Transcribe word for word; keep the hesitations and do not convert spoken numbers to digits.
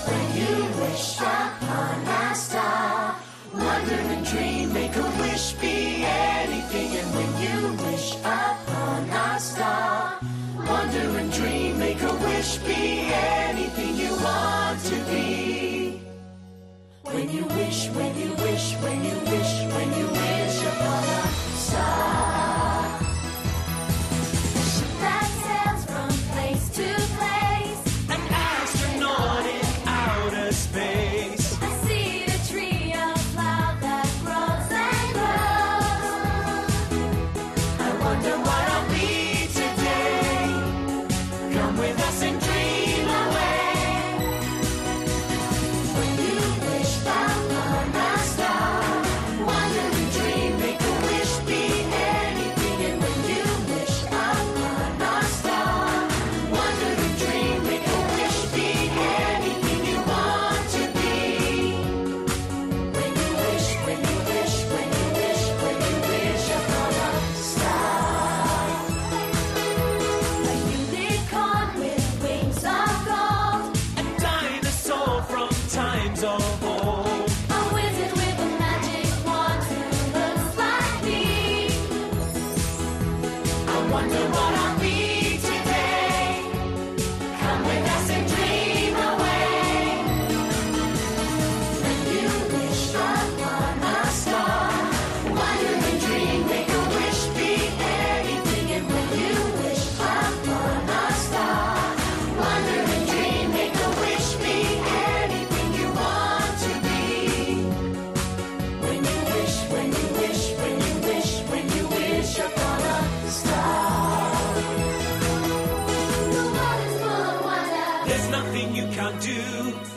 when you wish upon a star. Wonder and dream, make a wish, be anything. And when you wish upon a star, wonder and dream, make a wish, be anything you want to be. When you wish, when you wish, when you wish, when you wish upon a star. A ship that sails from place to place, an astronaut in outer space. I see the tree, a flower that grows and grows. I wonder what I'll be today. Come with us and dream away. When you wish upon a star, wonder and dream, make a wish, be anything. And when you wish upon a star, wonder and dream, make a wish, be anything you want to be. When you wish, when you wish, when you wish, when you wish upon a star. A unicorn with wings of gold, A dinosaur from times of old. a wizard with a magic wand who looks like me. I wonder what I'll be today. Come with us and dream away. When you wish upon a star, wonder and dream, make a wish, be anything. And when you wish upon a star, wonder and dream, make a wish, be anything you want to be. When you wish, when you wish, when you wish, when you wish upon a star. The world is full of wonder. There's nothing you can't do.